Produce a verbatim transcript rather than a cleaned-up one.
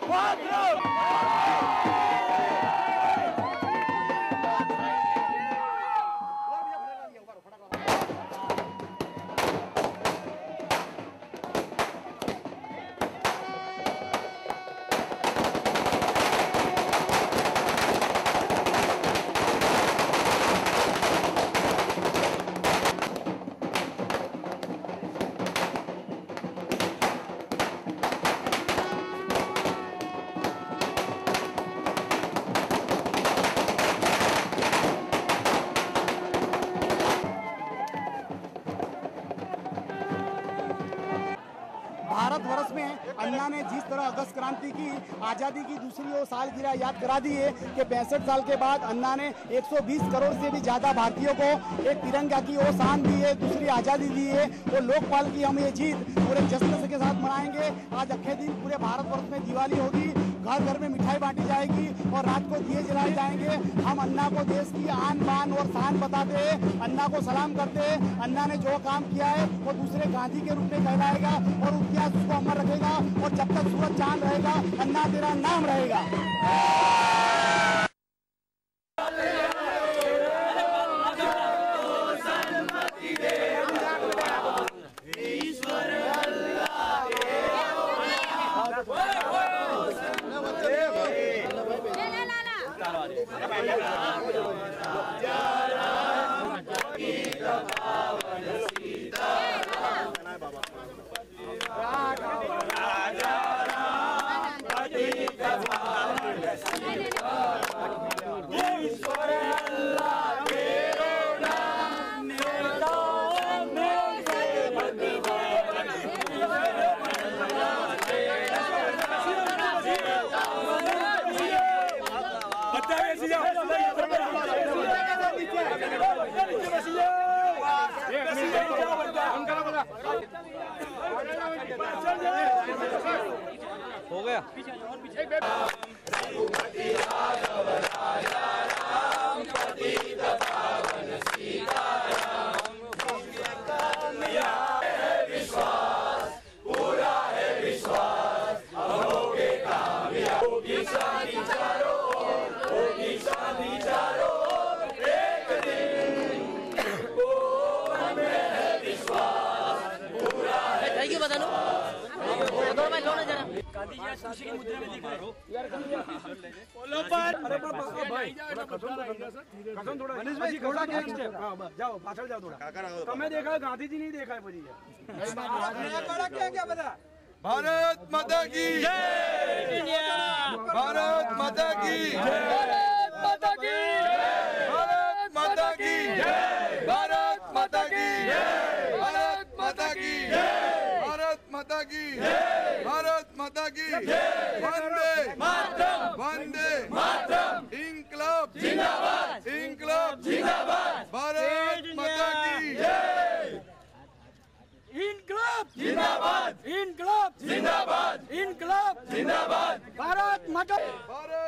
भारतवर्ष में अन्ना ने जिस तरह अगस्त क्रांति की आज़ादी की दूसरी ओर सालगिरह याद करा दी है कि पैंसठ साल के बाद अन्ना ने एक सौ बीस करोड़ से भी ज्यादा भारतीयों को एक तिरंगा की ओर शान दी है, दूसरी आज़ादी दी है। वो लोकपाल की हम ये जीत पूरे जश्न के साथ मनाएंगे। आज अखे दिन पूरे भारतवर्ष में दिवाली होगी, घर घर में मिठाई बांटी जाएगी और रात को दिए जलाए जाएंगे। हम अन्ना को देश की आन बान और शान बताते हैं, अन्ना को सलाम करते हैं। अन्ना ने जो काम किया है वो दूसरे गांधी के रूप में कहलाएगा और इतिहास उसको अमर रखेगा और जब तक सूरज चांद रहेगा अन्ना तेरा नाम रहेगा। हो गया विश्वास पूरा है विश्वास, हम होंगे कामयाब। होगी शादी चारों ओर, होगी शादी चारों ओर, एक दिन ओ हमें है विश्वास पूरा है। थैंक यू बता दो दो मैं लोना जरा गांधी जी आज खुशी की मुद्रा में दिख रहे हो यार। बोलो पर अरे पर भाई कसम थोड़ा मनीष भाई थोड़ा क्या स्टेप। हां बस जाओ पाछड़ जाओ थोड़ा। तुम्हें देखा गांधी जी नहीं देखा है मुझे बड़ा क्या क्या बता। भारत माता की जय, भारत माता की जय, भारत माता की भारत माता की जय, भारत माता की जय, भारत माता की जय, भारत माता की जय, भारत माता की जय। वंदे मातरम, वंदे मातरम, इंकलाब जिंदाबाद, इंकलाब जिंदाबाद, भारत माता की जय। इनकलाब जिंदाबाद, इनकलाब जिंदाबाद, इनकलाब जिंदाबाद, भारत माता भारत